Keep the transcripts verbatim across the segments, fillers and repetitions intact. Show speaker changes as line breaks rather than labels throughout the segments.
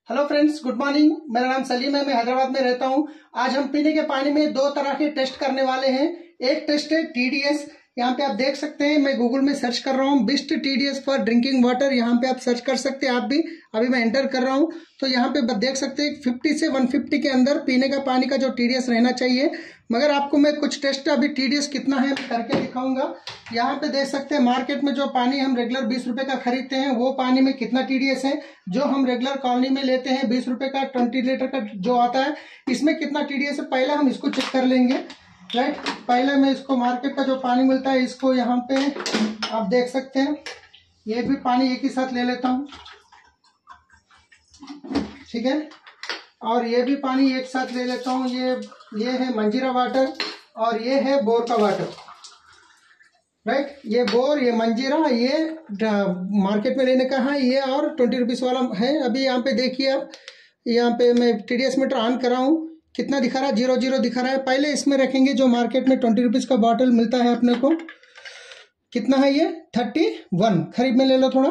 Hello friends, good morning. मेरा नाम सलीम है, मैं हैदराबाद में रहता हूं। आज हम पीने के पानी में दो तरह के टेस्ट करने वाले हैं। एक टेस्ट है टीडीएस। यहाँ पे आप देख सकते हैं, मैं गूगल में सर्च कर रहा हूँ best TDS for drinking water. यहाँ पे आप सर्च कर सकते हैं। आप भी अभी मैं एंटर कर रहा हूँ तो यहाँ पे देख सकते हैं फिफ्टी से वन फिफ्टी के अंदर पीने का पानी का जो टीडीएस रहना चाहिए। मगर आपको मैं कुछ टेस्ट अभी टीडीएस कितना है करके दिखाऊंगा। यहाँ पे देख सकते हैं मार्केट में जो पानी हम रेगुलर बीस रुपए का खरीदते हैं वो पानी में कितना टीडीएस है। जो हम रेगुलर कॉलोनी में लेते हैं बीस रुपए का ट्वेंटी लीटर का जो आता है, इसमें कितना टीडीएस है पहले हम इसको चेक कर लेंगे। राइट, पहले मैं इसको मार्केट का जो पानी मिलता है इसको यहाँ पे आप देख सकते हैं, ये भी पानी एक ही साथ ले लेता हूँ, ठीक है। और ये भी पानी एक साथ ले लेता हूँ। ये ये है मंजीरा वाटर और ये है बोर का वाटर। राइट, ये बोर, ये मंजीरा, ये मार्केट में लेने का है ये, और ट्वेंटी रुपीज वाला है। अभी यहाँ पे देखिए आप, यहाँ पे मैं टीडीएस मीटर ऑन कर रहा हूँ, कितना दिखा रहा है? जीरो जीरो दिखा रहा है। पहले इसमें रखेंगे जो मार्केट में ट्वेंटी रुपीज का बॉटल मिलता है अपने को, कितना है ये? Thirty one. खरीद में ले लो थोड़ा,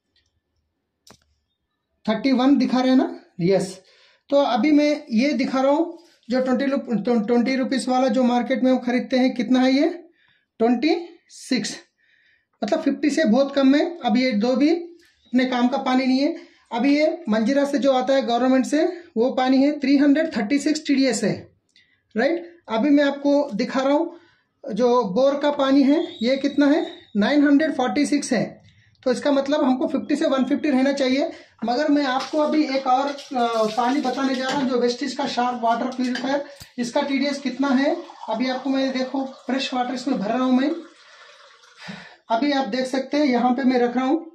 थर्टी वन दिखा रहे हैं ना? यस। तो अभी मैं ये दिखा रहा हूँ जो ट्वेंटी ट्वेंटी रुपीज वाला जो मार्केट में हम खरीदते हैं, कितना है ये? Twenty six. मतलब फिफ्टी से बहुत कम है। अब ये दो भी अपने काम का पानी नहीं है। अभी ये मंजीरा से जो आता है गवर्नमेंट से वो पानी है three hundred thirty six TDS है। राइट, अभी मैं आपको दिखा रहा हूँ जो बोर का पानी है ये कितना है? नाइन हंड्रेड फोर्टी सिक्स है। तो इसका मतलब हमको फिफ्टी से वन फिफ्टी रहना चाहिए। मगर मैं आपको अभी एक और पानी बताने जा रहा हूँ जो वेस्टिज का शार्प वाटर प्यूरिफायर, इसका टीडीएस कितना है अभी आपको मैं देखो, फ्रेश वाटर इसमें भर रहा हूँ मैं। अभी आप देख सकते हैं यहाँ पे मैं रख रहा हूँ,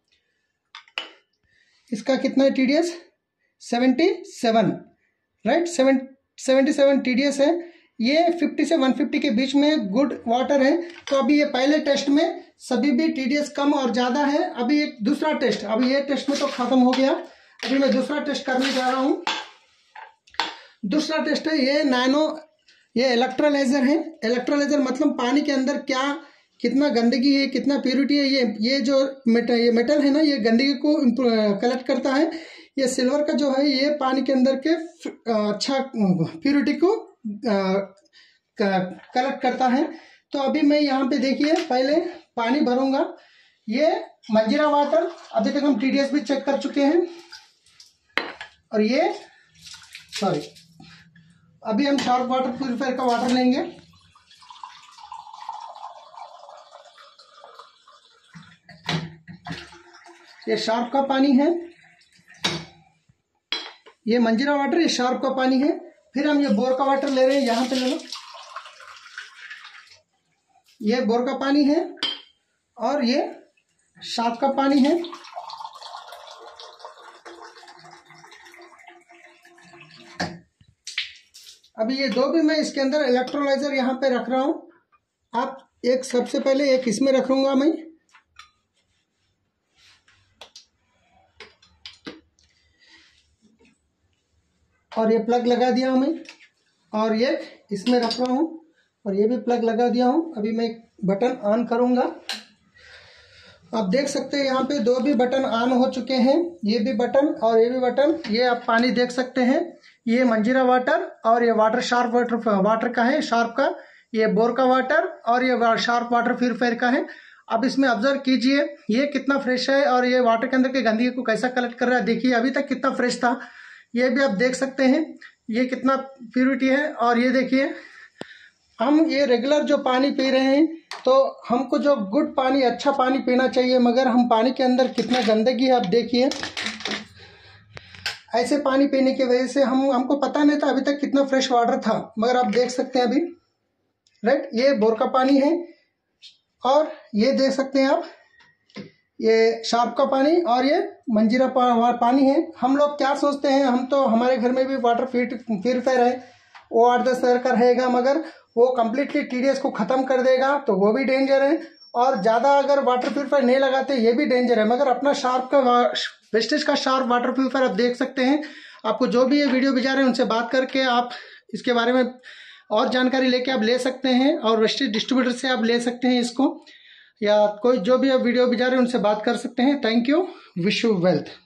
इसका कितना है TDS? Seventy seven. Right, seven seventy seven TDS है। ये फिफ्टी से वन फिफ्टी के बीच में गुड वाटर है। तो अभी ये पहले टेस्ट में सभी भी टीडीएस कम और ज्यादा है। अभी एक दूसरा टेस्ट, अभी ये टेस्ट में तो खत्म हो गया। अभी मैं दूसरा टेस्ट करने जा रहा हूँ। दूसरा टेस्ट है ये नैनो, ये इलेक्ट्रोलाइजर है। इलेक्ट्रोलाइजर मतलब पानी के अंदर क्या कितना गंदगी है, कितना प्यूरिटी है। ये ये जो मेटल ये मेटल है ना, ये गंदगी को कलेक्ट करता है। ये सिल्वर का जो है ये पानी के अंदर के अच्छा प्यूरिटी को कलेक्ट करता है। तो अभी मैं यहाँ पे देखिए पहले पानी भरूंगा। ये मंजीरा वाटर, अभी तक हम टीडीएस भी चेक कर चुके हैं। और ये सॉरी अभी हम शार्प वाटर प्यूरिफायर का वाटर लेंगे। ये शार्प का पानी है, ये मंजीरा वाटर, ये शार्प का पानी है। फिर हम ये बोर का वाटर ले रहे हैं, यहां पे ले लो। ये बोर का पानी है और ये शार्प का पानी है। अभी ये दो भी मैं इसके अंदर इलेक्ट्रोलाइजर यहां पे रख रहा हूं। आप एक सबसे पहले एक इसमें रखूंगा मैं, और ये प्लग लगा दिया हूं मैं, और ये इसमें रख रहा हूं, और ये भी प्लग लगा दिया हूं। अभी मैं बटन ऑन करूंगा। आप देख सकते हैं यहाँ पे दो भी बटन ऑन हो चुके हैं, ये भी बटन और ये भी बटन। ये आप पानी देख सकते हैं, ये मंजीरा वाटर और ये वाटर शार्प वाटर वाटर का है, शार्प का। ये बोर का वाटर और ये शार्प वाटर प्यूरिफायर का है। अब इसमें ऑब्जर्व कीजिए ये कितना फ्रेश है और ये वाटर के अंदर के गंदगी को कैसा कलेक्ट कर रहा है। देखिए अभी तक कितना फ्रेश था, ये भी आप देख सकते हैं ये कितना प्यूरिटी है। और ये देखिए हम ये रेगुलर जो पानी पी रहे हैं तो हमको जो गुड पानी, अच्छा पानी पीना चाहिए, मगर हम पानी के अंदर कितना गंदगी है आप देखिए। ऐसे पानी पीने की वजह से हम हमको पता नहीं था अभी तक कितना फ्रेश वाटर था, मगर आप देख सकते हैं अभी। राइट, ये बोर का पानी है और ये देख सकते हैं आप ये शार्प का पानी और ये मंजीरा पा, पानी है। हम लोग क्या सोचते हैं, हम तो हमारे घर में भी वाटर प्यूरिफायर है, वो आठ दस हजार का रहेगा, मगर वो कम्प्लीटली टीडीएस को खत्म कर देगा, तो वो भी डेंजर है। और ज्यादा अगर वाटर प्यूरिफायर नहीं लगाते ये भी डेंजर है। मगर अपना शार्प का वेस्टेज का शार्प वाटर प्यूरिफायर आप देख सकते हैं। आपको जो भी ये वीडियो भेजा रहे हैं उनसे बात करके आप इसके बारे में और जानकारी लेके आप ले सकते हैं, और वेस्टेज डिस्ट्रीब्यूटर से आप ले सकते हैं इसको, या कोई जो भी आप वीडियो भेजा रहे हैं उनसे बात कर सकते हैं। Thank you, wish you wealth.